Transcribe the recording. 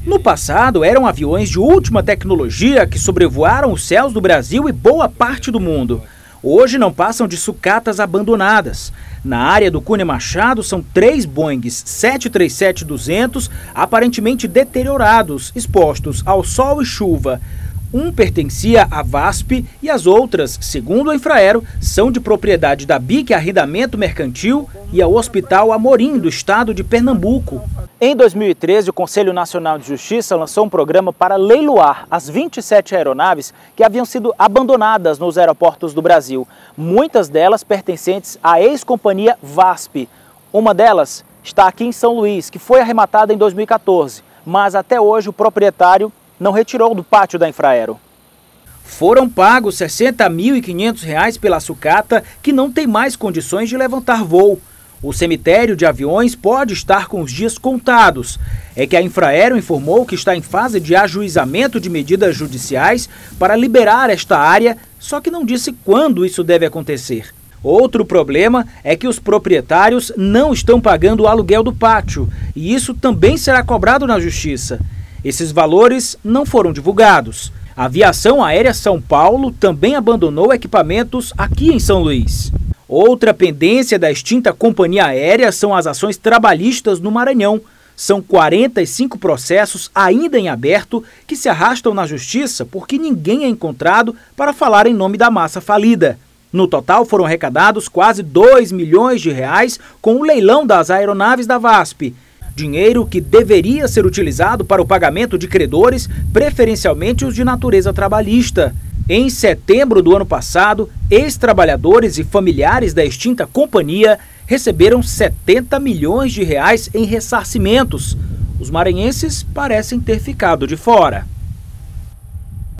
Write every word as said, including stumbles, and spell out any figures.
No passado, eram aviões de última tecnologia que sobrevoaram os céus do Brasil e boa parte do mundo. Hoje não passam de sucatas abandonadas. Na área do Cunha Machado são três Boeings sete três sete duzentos aparentemente deteriorados, expostos ao sol e chuva. Um pertencia à VASP e as outras, segundo a Infraero, são de propriedade da B I C Arrendamento Mercantil e ao Hospital Amorim, do estado de Pernambuco. Em dois mil e treze, o Conselho Nacional de Justiça lançou um programa para leiloar as vinte e sete aeronaves que haviam sido abandonadas nos aeroportos do Brasil, muitas delas pertencentes à ex-companhia VASP. Uma delas está aqui em São Luís, que foi arrematada em dois mil e quatorze, mas até hoje o proprietário não retirou do pátio da Infraero. Foram pagos sessenta mil e quinhentos reais pela sucata, que não tem mais condições de levantar voo. O cemitério de aviões pode estar com os dias contados. É que a Infraero informou que está em fase de ajuizamento de medidas judiciais para liberar esta área, só que não disse quando isso deve acontecer. Outro problema é que os proprietários não estão pagando o aluguel do pátio, e isso também será cobrado na Justiça. Esses valores não foram divulgados. A Aviação Aérea São Paulo também abandonou equipamentos aqui em São Luís. Outra pendência da extinta companhia aérea são as ações trabalhistas no Maranhão. São quarenta e cinco processos ainda em aberto que se arrastam na Justiça porque ninguém é encontrado para falar em nome da massa falida. No total foram arrecadados quase dois milhões de reais com o leilão das aeronaves da VASP. Dinheiro que deveria ser utilizado para o pagamento de credores, preferencialmente os de natureza trabalhista. Em setembro do ano passado, ex-trabalhadores e familiares da extinta companhia receberam setenta milhões de reais em ressarcimentos. Os maranhenses parecem ter ficado de fora.